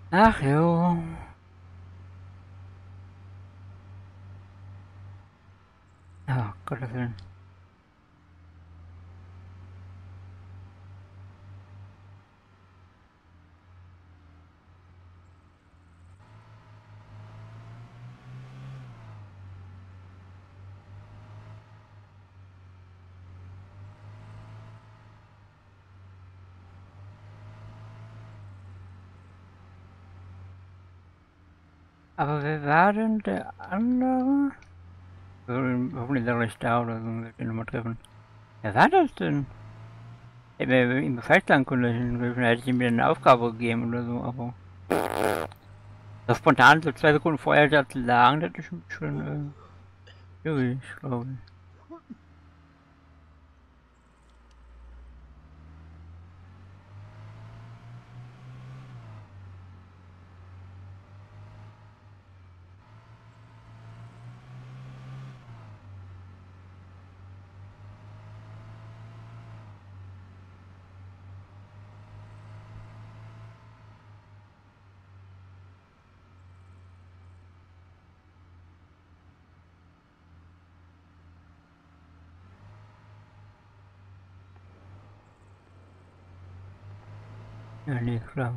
Ach jo. Oh, Gottes Willen. Aber wer war denn der andere? Hoffentlich ist er gleich da oder so, wir den nochmal treffen. Wer war das denn? Hätte mir ihm Bescheid sagen können, dann hätte ich ihm wieder eine Aufgabe gegeben oder so, aber so spontan, so 2 Sekunden vorher da zu sagen, das ist schon ein bisschen schwierig, glaube ich. Ja, nee, klar.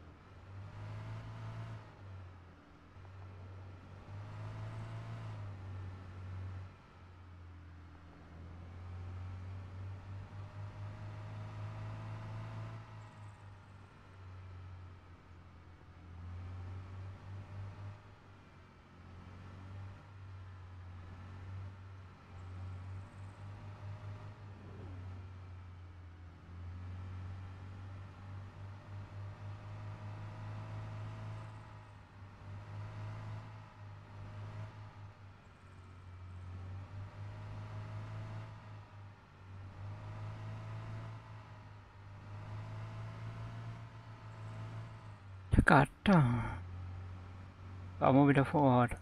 Jakarta. War mal wieder vor Ort.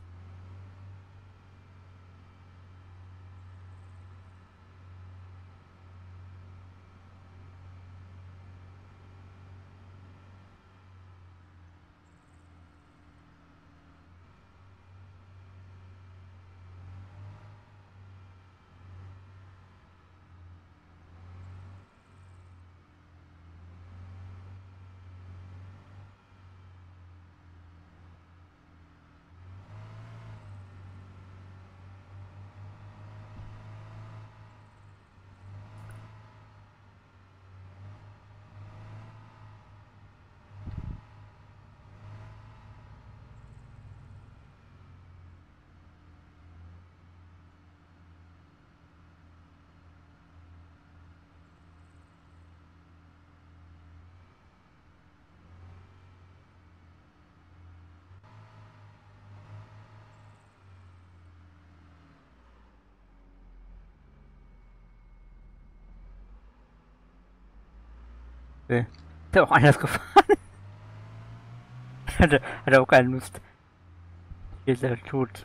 Okay. Ist ja auch anders gefahren. Hatte auch keine Lust, hier sehr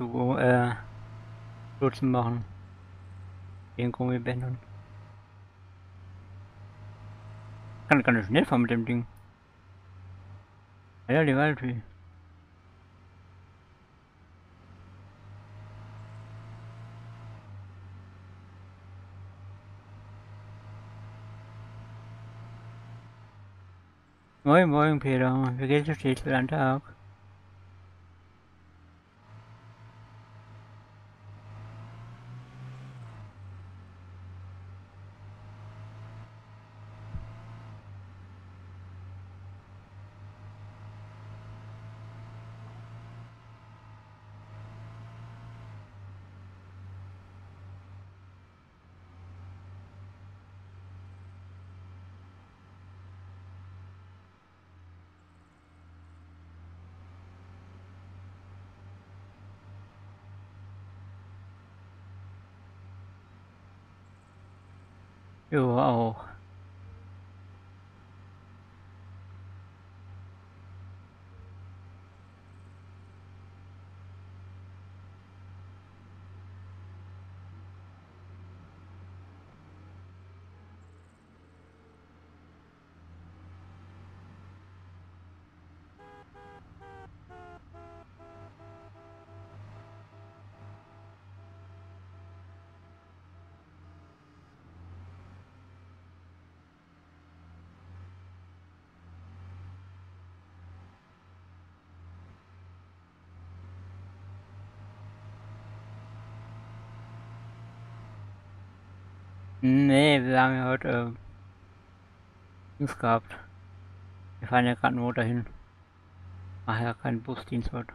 tot zu machen. Den Gummibändern. Kann ich schnell fahren mit dem Ding. Ja, die Waldfee. Moin, moin, Peter. Wie geht's dir stets für deinen Tag? Jo, auch. Nee, wir haben ja heute Dienst gehabt. Wir fahren ja gerade nur dahin. Machen ja keinen Busdienst heute.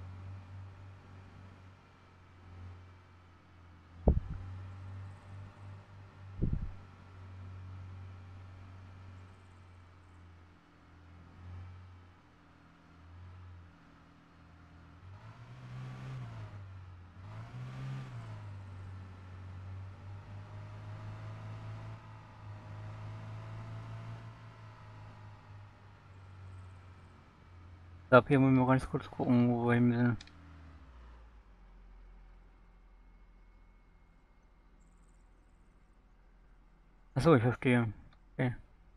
Ich glaube, hier müssen wir ganz kurz gucken, wo wir hin müssen. Achso, ich verstehe. Okay.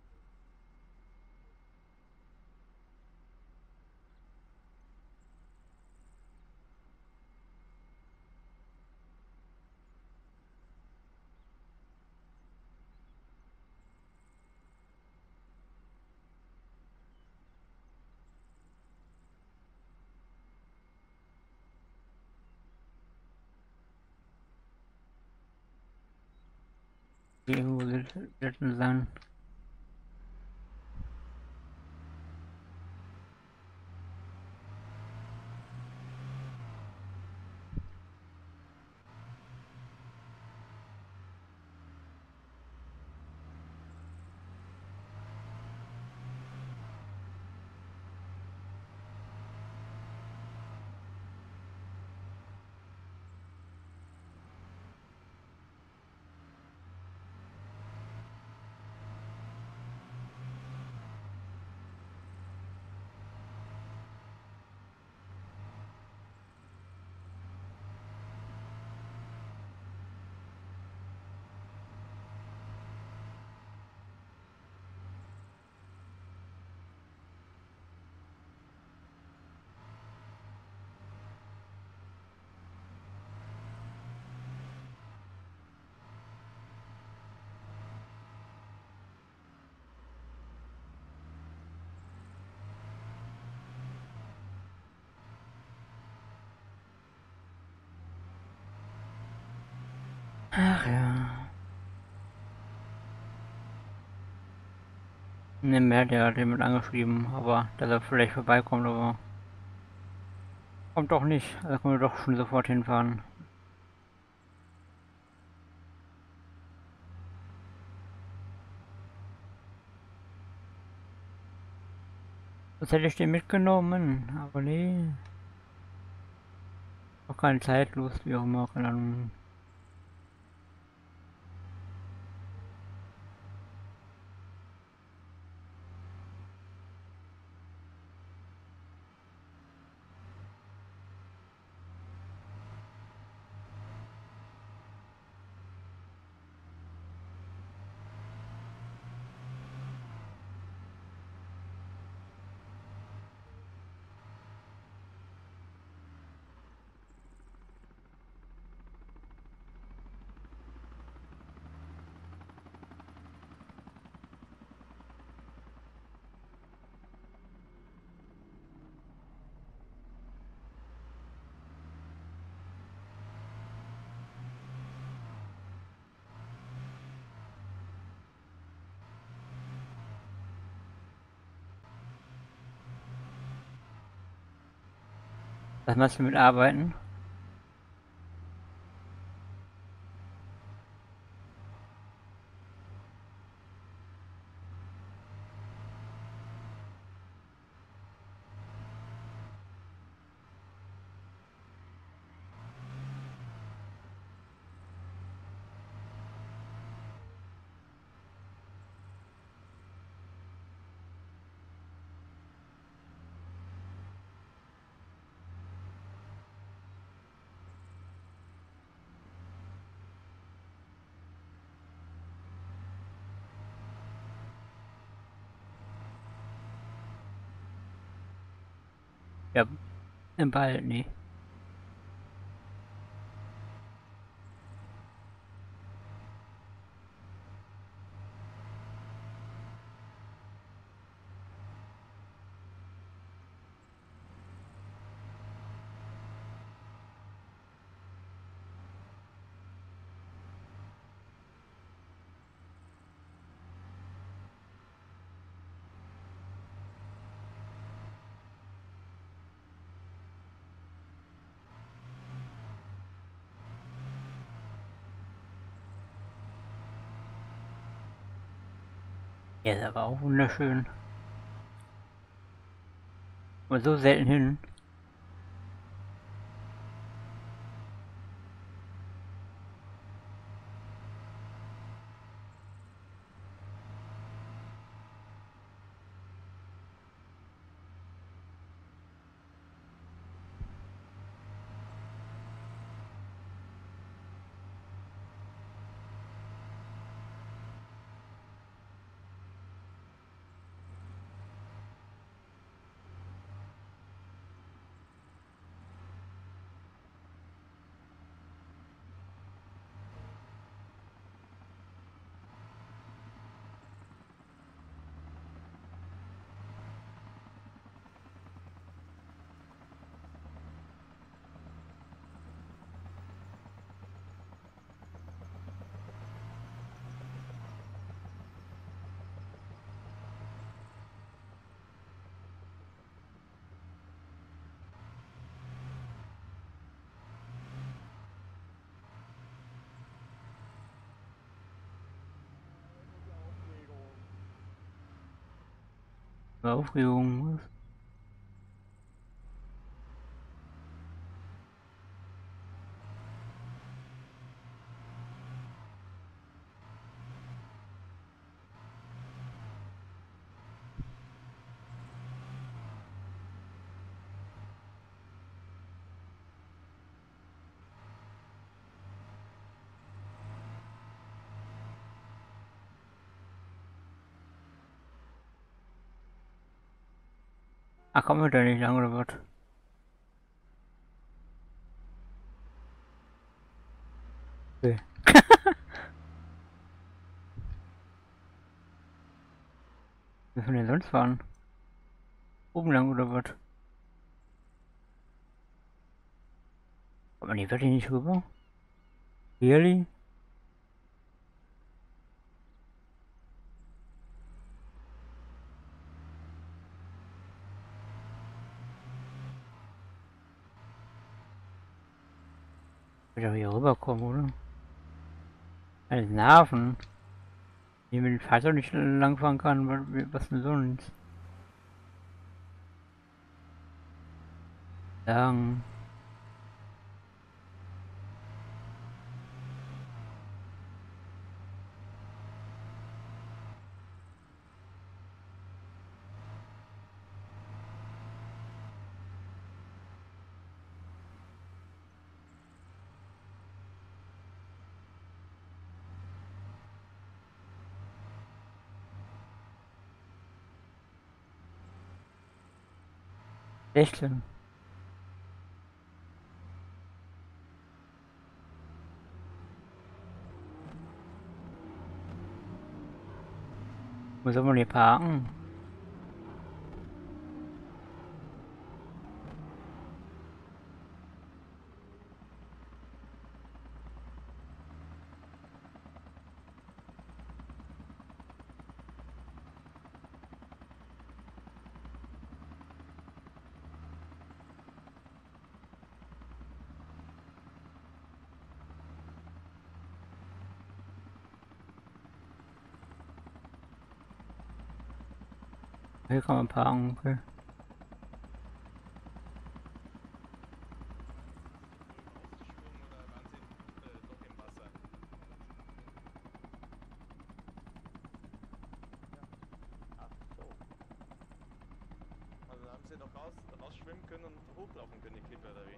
Irgendwo wird es sein. Ach ja. Ne, mehr hat ja jemand angeschrieben, aber dass er vielleicht vorbeikommt, aber kommt doch nicht. Also können wir doch schon sofort hinfahren. Das hätte ich den mitgenommen, aber nee. Auch keine Zeit, Lust, wie auch immer, keine Ahnung. Was machst du mit Arbeiten? Ja, bald, nee. Ja, ist aber auch wunderschön. Aber so selten hin. Aufregung. Ach, kommen wir da nicht lang oder was? Okay. Wie wir denn sonst fahren? Oben lang oder was? Kommt man hier wirklich nicht rüber? Really? Ich will doch hier rüberkommen, oder? Alles Nerven. Hier mit dem Fahrzeug nicht langfahren kann, was denn sonst? Sagen. Echt denn? Wo soll man hier parken? Hier kann man parken, okay. Also haben sie noch rausschwimmen können und hochlaufen können, die Klippe oder wie?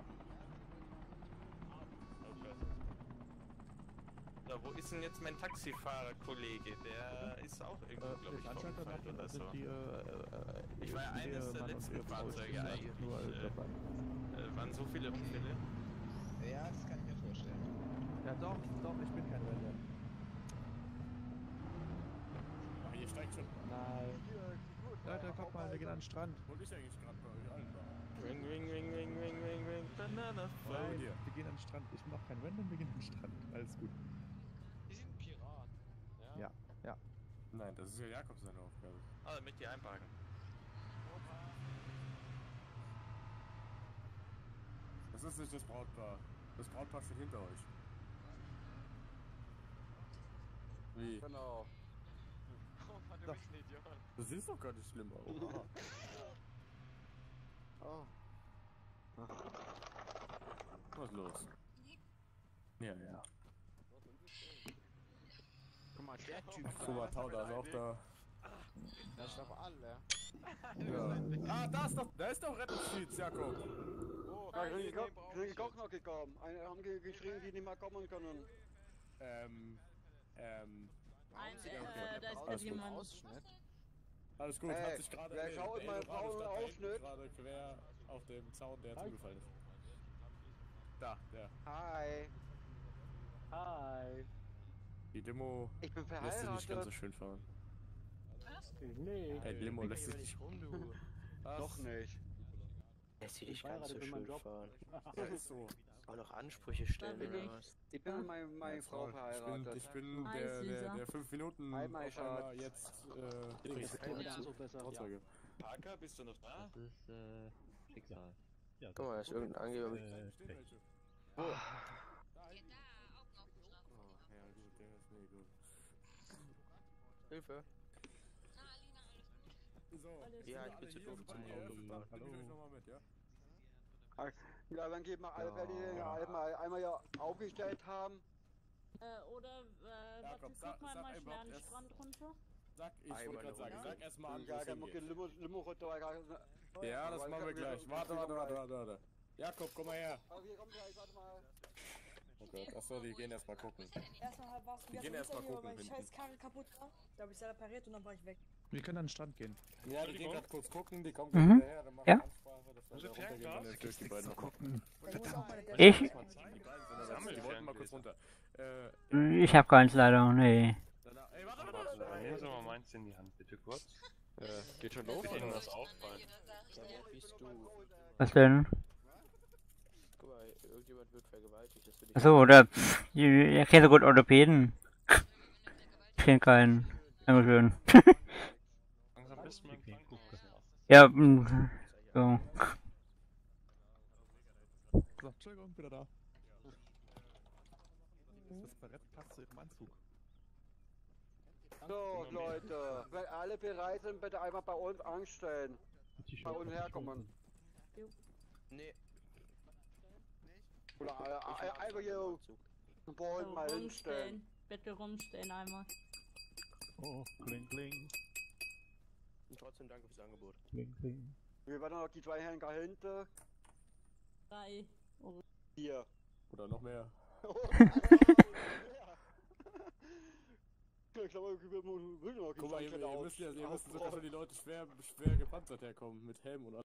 Okay. Ja, wo ist denn jetzt mein Taxifahrer-Kollege? Der ist auch irgendwo, glaube ich, vorgefallen oder so. Ich war ja eines der letzten Fahrzeuge eigentlich. Waren so viele Unfälle? Ja, das kann ich mir vorstellen. Ja doch, ich bin kein Rentner. Ach, ihr steigt schon. Nein. Leute, guck mal, wir gehen an den Strand. Wo ist eigentlich gerade bei euch allen da? Ring, ring, ring, ring, ring, ring, ring, Banana Nein, dir. wir gehen an den Strand. Ich mach kein Random, wir gehen an den Strand. Alles gut. Wir sind ein Pirat. Ja. Nein, das ist ja Jakobs seine Aufgabe. Ah, damit die einparken. Das ist nicht das Brautpaar. Das Brautpaar steht hinter euch. Wie? Genau. Oh Mann, bist ein Idiot. Das ist doch gar nicht schlimm. Oha. Oh. Was ist los? Ja, ja. Guck mal, der Typ. Guck mal, Tauda ist auch da. Das ist doch alle. Ja. Ah, da ist doch Rettungsdienst, Jakob. Oh, Ja, nee, sind den brauch die ich Koch noch gekommen. Eine haben geschrieben, die nicht mehr kommen können. Da ist Alles gerade gut. jemand. Ausschnitt. Alles gut, Hey, hat sich gerade wer schaut der mal Eldorado braunen ist da hinten Ausschnitt? gerade quer auf dem Zaun, der zugefallen ist. Da, der. Hi, Hi. Die Limo ich bin lässt sich nicht ganz so verheiratet. schön fahren. Nee. Die Limo lässt sich nicht nicht... rum, du. Doch nicht. Lässt sie Ich dich ganz so verheiratet mit meinem schön Job. fahren. Ja, ist so. Auch noch Ansprüche stellen bin oder ich. was? Ich bin mit meiner Frau verheiratet. Ich bin Hi, der Süßer. 5 Minuten Hi, auf mein einmal Schatz. jetzt Übrigens, das ist auch besser. Trauzeuge. Parker, bist du noch da? Das ist Schicksal. Ja, Guck mal, da ist irgendein Angeber mit. Oh, ja gut, der ist mir gut. Hilfe. So, Ja, ich bin zu doof zum Auto gefahren. Hallo. Ich nochmal mit, ja? Ja, dann geht mal alle, wenn die einmal ja aufgestellt haben. Oder, Jakob, warte, sag- guck mal sag mal einfach schnell an den erst- Strand runter. Sag, ich wollte Einmal gerade sagen, eine sag erstmal an, wo Ja, es dann muss die hingeht. Limo runter. Ja, das machen wir gleich. Warte. Jakob, komm mal her. Aber wir kommen gleich, warte mal. Oh Gott, achso, die gehen erstmal gucken. Erstmal war es Die gehen erstmal gucken weil hinten. scheiß Karre kaputt war. Da habe ich selber pariert und dann war ich weg. Wir können an den Strand gehen. Ja, die gehen gerade kurz gucken, die kommen Mhm. gleich hinterher, dann machen wir Ja. Ansprache, dass wir da runtergehen, dann natürlich die beiden noch gucken. Dann muss auch meine Ich? Die beiden sind aber, die wollten mal kurz runter. Ich hab keins leider, nee. Danach, ey, warte. Nehmen Sie mal meins in die Hand, bitte kurz. Geht schon los? Wird Ihnen was auffallen? Ja, wer bist du? Was denn? Guck mal, irgendjemand wird vergewaltigt. Das will ich. Achso, oder ich kenne so gut Orthopäden. Ich kenn keinen. Dankeschön. Langsam bist du mit dem Ja, so. So, Entschuldigung, wieder da. Das Barett passt zu Ihrem Anzug. So, Leute, wenn alle bereit sind, bitte einmal bei uns anstellen. Bei uns herkommen. Nee. Oder einfach hier bei uns mal hinstellen. Rumstellen. Bitte rumstellen einmal. Oh, kling, kling. Und trotzdem danke fürs Angebot. Kling, kling. Wir werden noch die zwei Herren da hinten. 3. Hier. Oder noch mehr. Ich glaube, wir will noch Guck mal, ihr müsst sogar schon die Leute schwer gepanzert herkommen, mit Helm und allem.